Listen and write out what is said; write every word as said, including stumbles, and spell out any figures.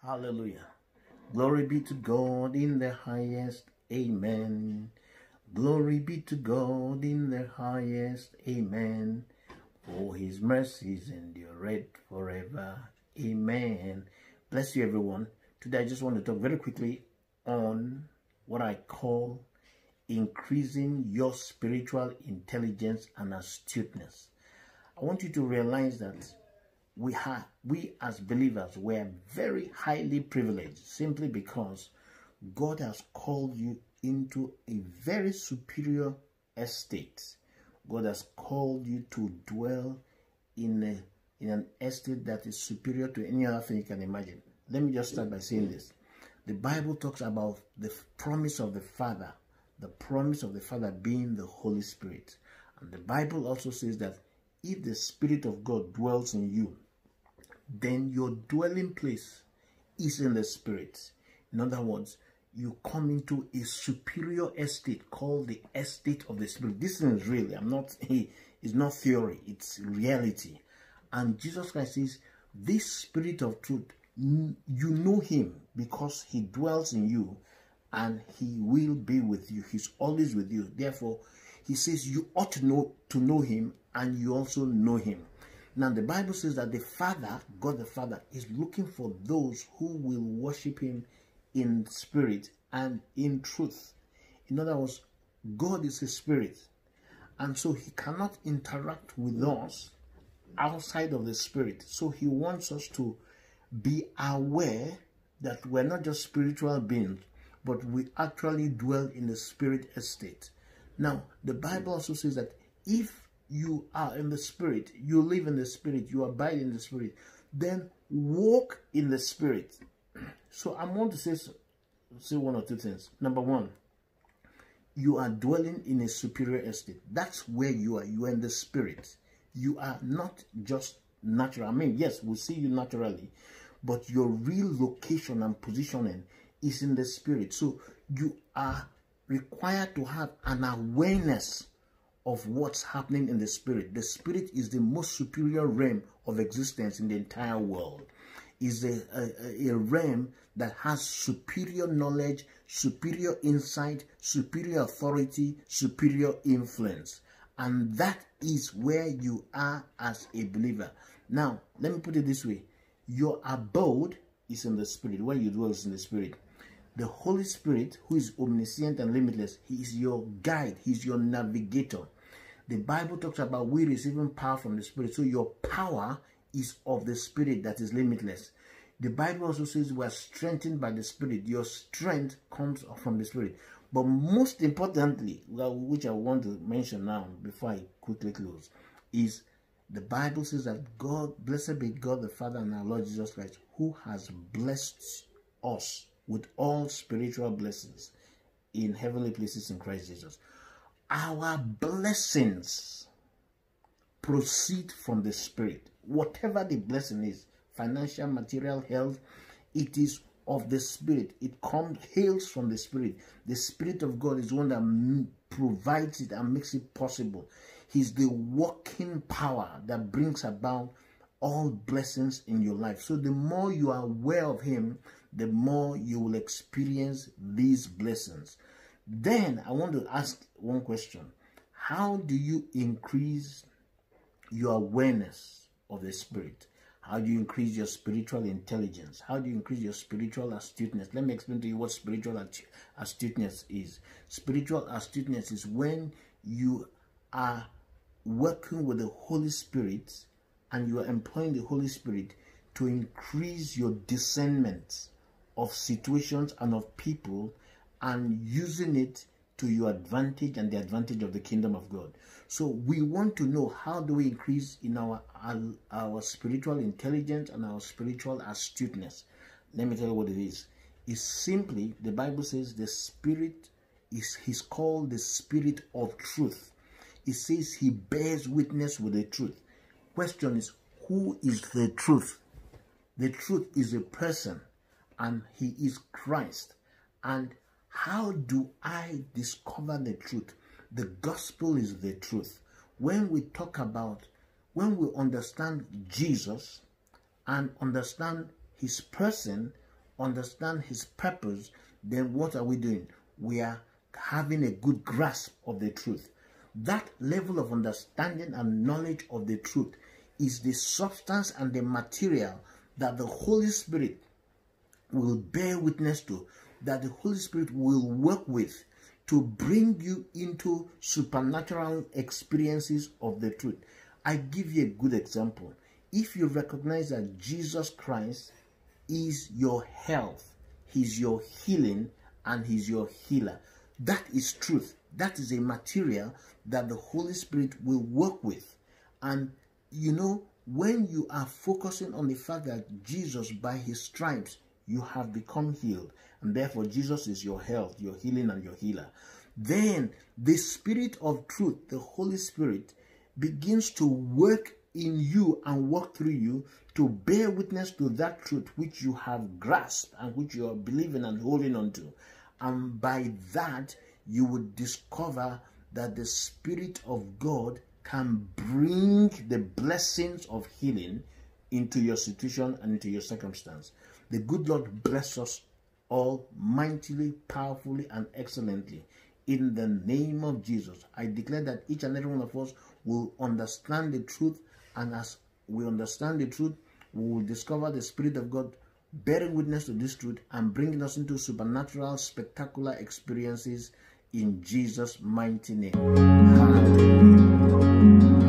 Hallelujah. Glory be to God in the highest. Amen. Glory be to God in the highest. Amen. For his mercies endure forever. Amen. Bless you, everyone. Today I just want to talk very quickly on what I call increasing your spiritual intelligence and astuteness. I want you to realize that we have, we as believers, were very highly privileged simply because God has called you into a very superior estate. God has called you to dwell in a, in an estate that is superior to any other thing you can imagine. Let me just start by saying this. The Bible talks about the promise of the Father, the promise of the Father being the Holy Spirit. And the Bible also says that if the Spirit of God dwells in you, then your dwelling place is in the Spirit. In other words, you come into a superior estate called the estate of the Spirit. This is really, I'm not, it's not theory, it's reality. And Jesus Christ says, this Spirit of truth, you know him because he dwells in you and he will be with you. He's always with you. Therefore, he says you ought to know, to know him, and you also know him. Now, the Bible says that the Father, God the Father, is looking for those who will worship him in spirit and in truth. In other words, God is a spirit, and so he cannot interact with us outside of the spirit. So he wants us to be aware that we're not just spiritual beings, but we actually dwell in the spirit estate. Now, the Bible also says that if you are in the spirit, you live in the spirit, you abide in the spirit, then walk in the spirit. So I want to say, say one or two things. Number one, you are dwelling in a superior estate. That's where you are. You are in the spirit. You are not just natural. I mean, yes, we see you naturally, but your real location and positioning is in the spirit. So you are required to have an awareness of what's happening in the spirit. The spirit is the most superior realm of existence in the entire world. Is a, a, a realm that has superior knowledge, superior insight, superior authority, superior influence. And that is where you are as a believer. Now, let me put it this way. Your abode is in the spirit. Where you dwell is in the spirit. The Holy Spirit, who is omniscient and limitless, he is your guide. He's your navigator. The Bible talks about we receiving power from the Spirit. So your power is of the Spirit that is limitless. The Bible also says we are strengthened by the Spirit. Your strength comes from the Spirit. But most importantly, which I want to mention now before I quickly close, is the Bible says that God, blessed be God the Father and our Lord Jesus Christ, who has blessed us with all spiritual blessings in heavenly places in Christ Jesus. Our blessings proceed from the Spirit. Whatever the blessing is, financial, material, health, it is of the Spirit. It comes, hails from the Spirit. The Spirit of God is one that provides it and makes it possible. He's the working power that brings about all blessings in your life. So the more you are aware of him, the more you will experience these blessings. Then I want to ask one question. How do you increase your awareness of the Spirit? How do you increase your spiritual intelligence? How do you increase your spiritual astuteness? Let me explain to you what spiritual astuteness is. Spiritual astuteness is when you are working with the Holy Spirit and you are employing the Holy Spirit to increase your discernment of situations and of people, and using it to your advantage and the advantage of the kingdom of God. So we want to know, how do we increase in our, our, our spiritual intelligence and our spiritual astuteness? Let me tell you what it is. It's simply, the Bible says the Spirit is, he's called the Spirit of truth. It says he bears witness with the truth. Question is, who is the truth? The truth is a person, and he is Christ. And how do I discover the truth? The gospel is the truth. When we talk about, when we understand Jesus and understand his person, understand his purpose, then what are we doing? We are having a good grasp of the truth. That level of understanding and knowledge of the truth is the substance and the material that the Holy Spirit will bear witness to, that the Holy Spirit will work with to bring you into supernatural experiences of the truth. I give you a good example. If you recognize that Jesus Christ is your health, he's your healing, and he's your healer, that is truth. That is a material that the Holy Spirit will work with. And you know, when you are focusing on the fact that Jesus, by his stripes, you have become healed, and therefore Jesus is your health, your healing, and your healer, then the Spirit of truth, the Holy Spirit, begins to work in you and work through you to bear witness to that truth which you have grasped and which you are believing and holding on to. And by that, you would discover that the Spirit of God can bring the blessings of healing into your situation and into your circumstance. The good Lord bless us all mightily, powerfully, and excellently. In the name of Jesus, I declare that each and every one of us will understand the truth, and as we understand the truth, we will discover the Spirit of God bearing witness to this truth and bringing us into supernatural, spectacular experiences in Jesus' mighty name. Hallelujah.